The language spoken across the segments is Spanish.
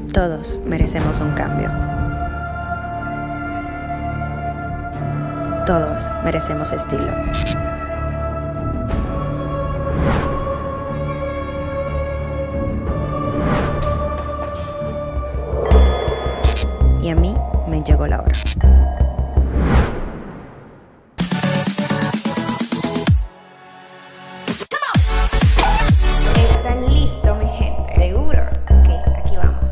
Todos merecemos un cambio. Todos merecemos estilo. Y a mí me llegó la hora. ¿Están listos, mi gente? ¿Seguro? Ok, aquí vamos.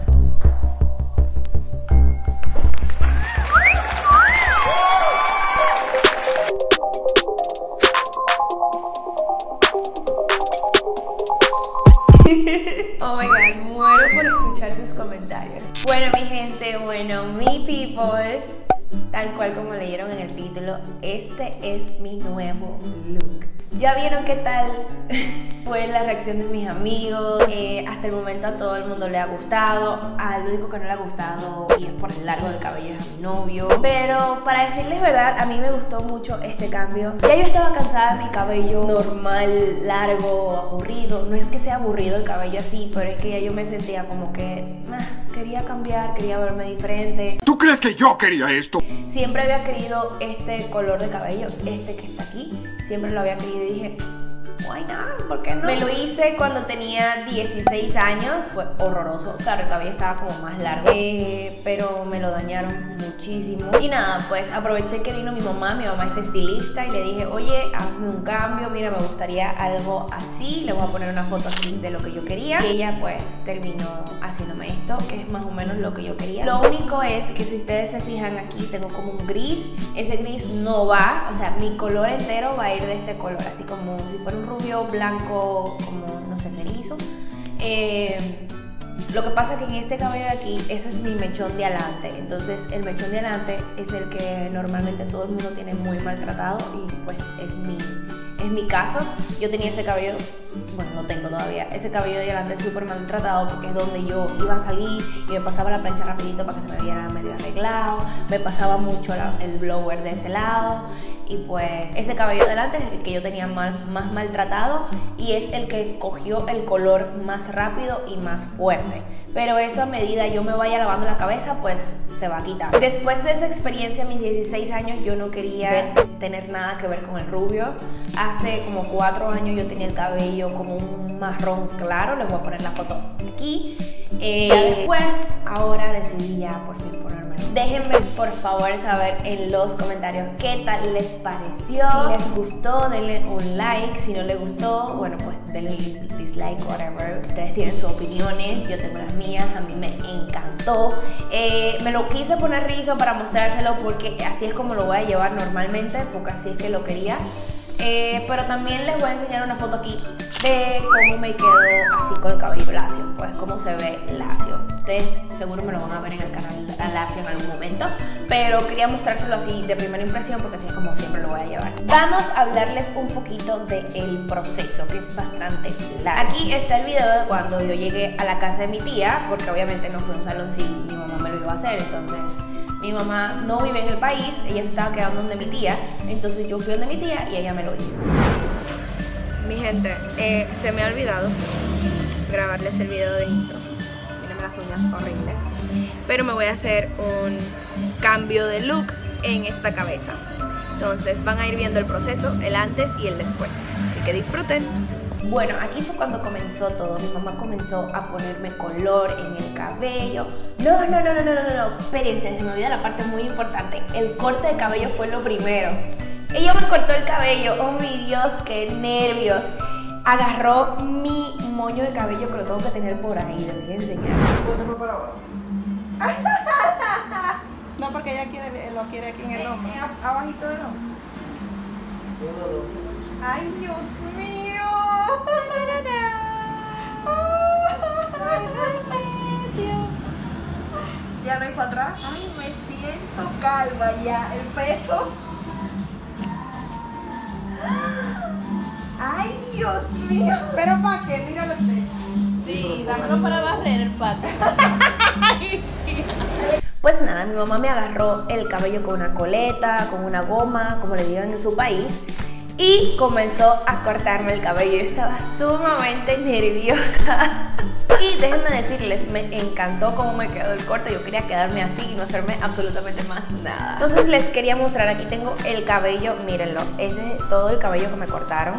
Oh my god, muero por escuchar sus comentarios. Bueno, mi gente, mi people, tal cual como leyeron en el título, este es mi nuevo look. ¿Ya vieron qué tal fue la reacción de mis amigos? Hasta el momento a todo el mundo le ha gustado. Al único que no le ha gustado, y es por el largo del cabello, es a mi novio. Pero para decirles verdad, a mí me gustó mucho este cambio. Ya yo estaba cansada de mi cabello normal, largo, aburrido. No es que sea aburrido el cabello así, pero es que ya yo me sentía como que quería cambiar, quería verme diferente. ¿Tú crees que yo quería esto? Siempre había querido este color de cabello, este que está aquí. Siempre lo había querido y dije, why not? ¿Por qué no? Me lo hice cuando tenía 16 años. Fue horroroso. Claro, el cabello estaba como más largo, pero me lo dañaron muchísimo. Y nada, pues aproveché que vino mi mamá es estilista, y le dije, oye, hazme un cambio, mira, me gustaría algo así. Le voy a poner una foto así de lo que yo quería. Y ella pues terminó haciéndome esto, que es más o menos lo que yo quería. Lo único es que si ustedes se fijan aquí, tengo como un gris. Ese gris no va, o sea, mi color entero va a ir de este color, así como si fuera un rubio, blanco, como, no sé, cenizo. Lo que pasa es que en este cabello de aquí, ese es mi mechón de adelante. Entonces el mechón de adelante es el que normalmente todo el mundo tiene muy maltratado, y pues es mi caso. Yo tenía ese cabello, bueno, no tengo todavía, ese cabello de adelante súper maltratado, porque es donde yo iba a salir y me pasaba la plancha rapidito para que se me viera medio arreglado. Me pasaba mucho el blower de ese lado, y pues ese cabello de adelante es el que yo tenía más maltratado, y es el que cogió el color más rápido y más fuerte. Pero eso, a medida yo me vaya lavando la cabeza, pues se va a quitar. Después de esa experiencia, a mis 16 años, yo no quería tener nada que ver con el rubio. Hace como 4 años yo tenía el cabello como un marrón claro. Les voy a poner la foto aquí. Después, ahora decidí ya por fin ponérmelo. Déjenme por favor saber en los comentarios qué tal les pareció. Si les gustó, denle un like. Si no les gustó, bueno, pues denle dislike, whatever. Ustedes tienen sus opiniones, yo tengo las mías. A mí me encantó. Me lo quise poner rizo para mostrárselo, porque así es como lo voy a llevar normalmente, porque así es que lo quería. Pero también les voy a enseñar una foto aquí de cómo me quedó así con el cabello lacio, pues cómo se ve lacio. Ustedes seguro me lo van a ver en el canal lacio en algún momento, pero quería mostrárselo así de primera impresión, porque así es como siempre lo voy a llevar. Vamos a hablarles un poquito del proceso, que es bastante largo. Aquí está el video de cuando yo llegué a la casa de mi tía, porque obviamente no fue un salón si mi mamá me lo iba a hacer. Entonces mi mamá no vive en el país, ella se estaba quedando donde mi tía, entonces yo fui donde mi tía y ella me lo hizo. Mi gente, se me ha olvidado grabarles el video de intro. Mírenme las uñas horribles. Pero me voy a hacer un cambio de look en esta cabeza. Entonces van a ir viendo el proceso, el antes y el después. Así que disfruten. Bueno, aquí fue cuando comenzó todo. Mi mamá comenzó a ponerme color en el cabello. No, espérense, se me olvida la parte muy importante. El corte de cabello fue lo primero. Ella me cortó el cabello. Oh mi Dios, qué nervios. Agarró mi moño de cabello, que lo tengo que tener por ahí. Les voy a enseñar. ¿Cómo se fue para abajo? No, porque ella lo quiere aquí en el hombro. Abajito del hombro. Ay, Dios mío. Ya no hay para atrás. Ay, me siento calma ya. El peso. Ay, Dios mío. ¿Pero para qué? Míralo el peso. Sí, dámelo para barrer el pato. Pues nada, mi mamá me agarró el cabello con una coleta, con una goma, como le digan en su país, y comenzó a cortarme el cabello. Yo estaba sumamente nerviosa. Y déjenme decirles, me encantó cómo me quedó el corte. Yo quería quedarme así y no hacerme absolutamente más nada. Entonces les quería mostrar, aquí tengo el cabello, mírenlo. Ese es todo el cabello que me cortaron.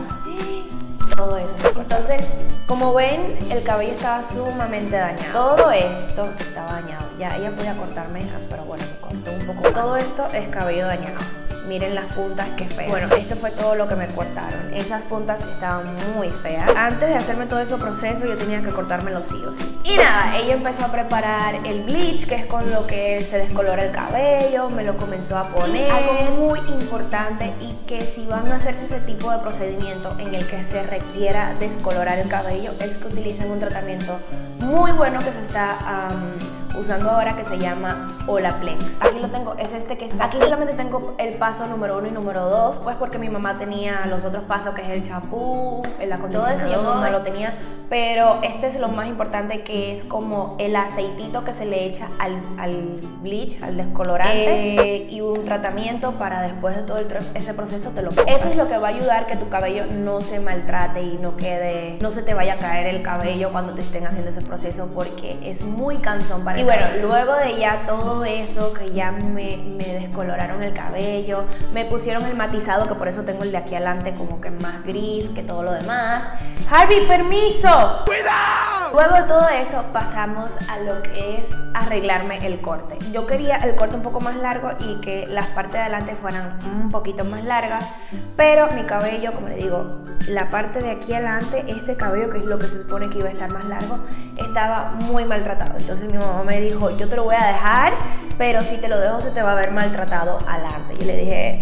Todo eso. Entonces, como ven, el cabello estaba sumamente dañado. Todo esto estaba dañado. Ya ella podía cortarme, pero bueno, me cortó un poco más. Todo esto es cabello dañado. Miren las puntas, qué feas. Bueno, esto fue todo lo que me cortaron. Esas puntas estaban muy feas. Antes de hacerme todo ese proceso, yo tenía que cortármelo sí o sí. Y nada, ella empezó a preparar el bleach, que es con lo que se descolora el cabello. Me lo comenzó a poner. Algo muy importante, y que si van a hacerse ese tipo de procedimiento en el que se requiera descolorar el cabello, es que utilicen un tratamiento muy bueno que se está usando ahora, que se llama Olaplex. Aquí lo tengo, es este que está aquí. Solamente tengo el paso número 1 y número 2, pues porque mi mamá tenía los otros pasos, que es el champú, el acondicionador. Todo eso yo no lo tenía, pero este es lo más importante, que es como el aceitito que se le echa al bleach, al descolorante, y un tratamiento para después de todo ese proceso te lo pongas. Eso es lo que va a ayudar que tu cabello no se maltrate y no se te vaya a caer el cabello cuando te estén haciendo ese proceso, porque es muy cansón para el cabello. Luego de ya todo eso, que ya me descoloraron el cabello, me pusieron el matizado, que por eso tengo el de aquí adelante como que más gris que todo lo demás. Harvey, permiso. ¡Cuidado! Luego de todo eso pasamos a lo que es arreglarme el corte. Yo quería el corte un poco más largo y que las partes de adelante fueran un poquito más largas, pero mi cabello, como le digo, la parte de aquí adelante, este cabello, que es lo que se supone que iba a estar más largo, estaba muy maltratado. Entonces mi mamá me dijo, yo te lo voy a dejar, pero si te lo dejo se te va a ver maltratado adelante. Yo le dije,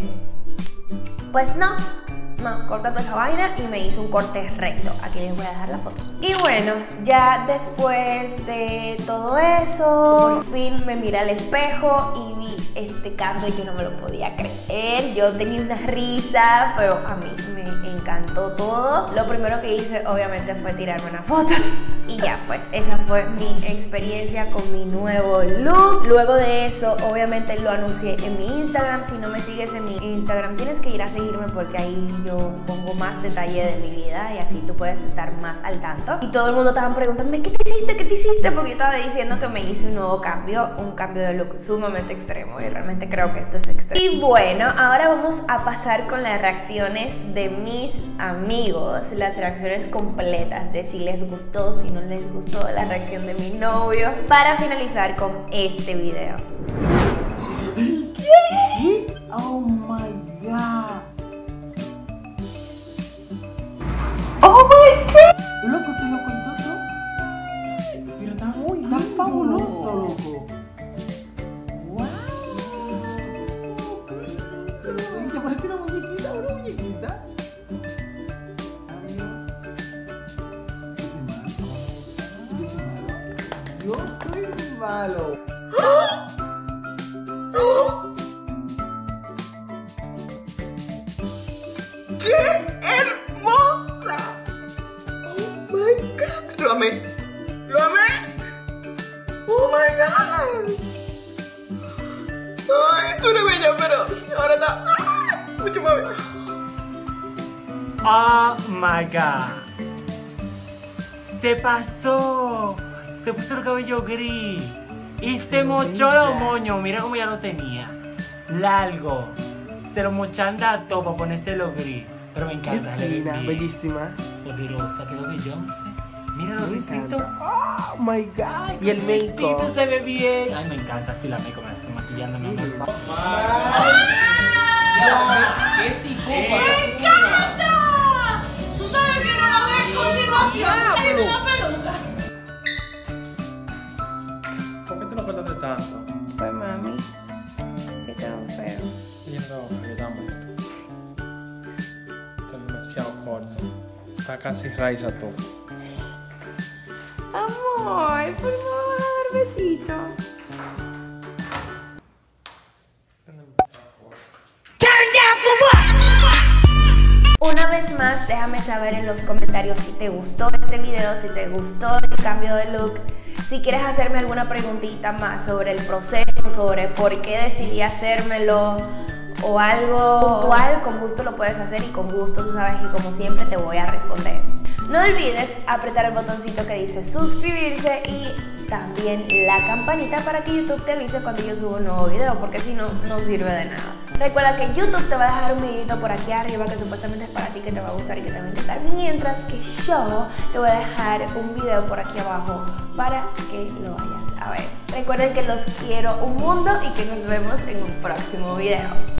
pues no, corta toda esa vaina, y me hizo un corte recto. Aquí les voy a dejar la foto. Y bueno, ya después de todo eso, por fin me miré al espejo y vi este cambio y yo no me lo podía creer. Yo tenía una risa, pero a mí me encantó todo. Lo primero que hice obviamente fue tirarme una foto. Y ya, pues esa fue mi experiencia con mi nuevo look. Luego de eso, obviamente lo anuncié en mi Instagram. Si no me sigues en mi Instagram, tienes que ir a seguirme, porque ahí yo pongo más detalle de mi vida y así tú puedes estar más al tanto. Y todo el mundo estaba preguntándome, ¿qué te hiciste? ¿Qué te hiciste? Porque yo estaba diciendo que me hice un nuevo cambio, un cambio de look sumamente extremo, y realmente creo que esto es extremo. Y bueno, ahora vamos a pasar con las reacciones de mis amigos, las reacciones completas de si les gustó, si no les gustó la reacción de mi novio, para finalizar con este video. ¿Qué? Oh my god. Oh my god. Loco, se lo contó todo. Pero está fabuloso, loco. Wow. Ella parece una muñequita, una muñequita. Yo soy malo. ¡Qué hermosa! ¡Oh my god! ¡Lo amé! ¡Lo amé! ¡Oh my god! ¡Ay, tú eres bella, pero ahora está mucho más bella! Oh my god. Se pasó. Se puso el cabello gris. Y se mochó los moños. Mira cómo ya lo tenía. Largo. Se lo mochanda todo para ponérselo gris. Pero me encanta. Bellísima. Poderosa, quedó de Beyoncé. Mira los risitos. Oh my god. Y el make-up. Se ve bien. Ay, me encanta. Estoy la make-up, me la estoy maquillando, mi amor. ¡Qué psicópata! ¡Me encanta! Tú sabes que no lo ves a continuación. ¡Hay una peluca! ¿Por qué te lo cortaste tanto? Pues mami, que quedó feo. Ella no quedó feo, dámelo. Está demasiado corto. Está casi raíz a todo. Amor, por favor, a dar besito. Una vez más, déjame saber en los comentarios si te gustó este video, si te gustó el cambio de look, si quieres hacerme alguna preguntita más sobre el proceso, sobre por qué decidí hacérmelo, o algo puntual, con gusto lo puedes hacer y con gusto, tú sabes que como siempre te voy a responder. No olvides apretar el botoncito que dice suscribirse y también la campanita para que YouTube te avise cuando yo subo un nuevo video, porque si no, no sirve de nada. Recuerda que YouTube te va a dejar un videito por aquí arriba que supuestamente es para ti, que te va a gustar y que te va a encantar, mientras que yo te voy a dejar un video por aquí abajo para que lo vayas a ver. Recuerden que los quiero un mundo y que nos vemos en un próximo video.